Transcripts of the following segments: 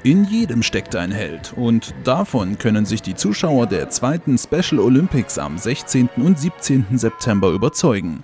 In jedem steckt ein Held und davon können sich die Zuschauer der zweiten Special Olympics am 16. und 17. September überzeugen.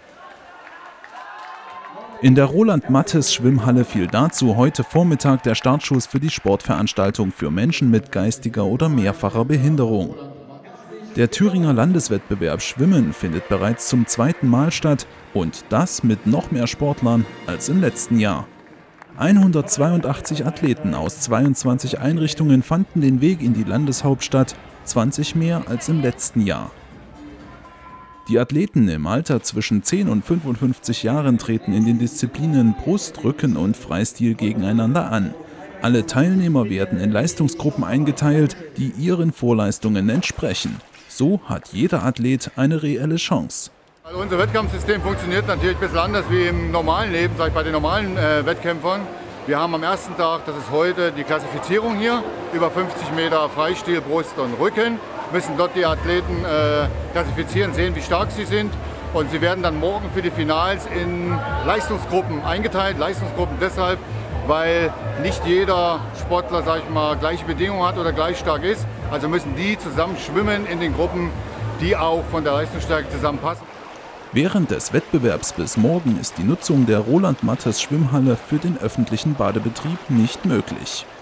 In der Roland-Matthes-Schwimmhalle fiel dazu heute Vormittag der Startschuss für die Sportveranstaltung für Menschen mit geistiger oder mehrfacher Behinderung. Der Thüringer Landeswettbewerb Schwimmen findet bereits zum zweiten Mal statt und das mit noch mehr Sportlern als im letzten Jahr. 182 Athleten aus 22 Einrichtungen fanden den Weg in die Landeshauptstadt, 20 mehr als im letzten Jahr. Die Athleten im Alter zwischen 10 und 55 Jahren treten in den Disziplinen Brust, Rücken und Freistil gegeneinander an. Alle Teilnehmer werden in Leistungsgruppen eingeteilt, die ihren Vorleistungen entsprechen. So hat jeder Athlet eine reelle Chance. Also unser Wettkampfsystem funktioniert natürlich ein bisschen anders wie im normalen Leben, sag ich, bei den normalen Wettkämpfern. Wir haben am ersten Tag, das ist heute, die Klassifizierung hier, über 50 Meter Freistil, Brust und Rücken. Müssen dort die Athleten klassifizieren, sehen, wie stark sie sind. Und sie werden dann morgen für die Finals in Leistungsgruppen eingeteilt. Leistungsgruppen deshalb, weil nicht jeder Sportler, sag ich mal, gleiche Bedingungen hat oder gleich stark ist. Also müssen die zusammen schwimmen in den Gruppen, die auch von der Leistungsstärke zusammenpassen. Während des Wettbewerbs bis morgen ist die Nutzung der Roland-Matthes-Schwimmhalle für den öffentlichen Badebetrieb nicht möglich.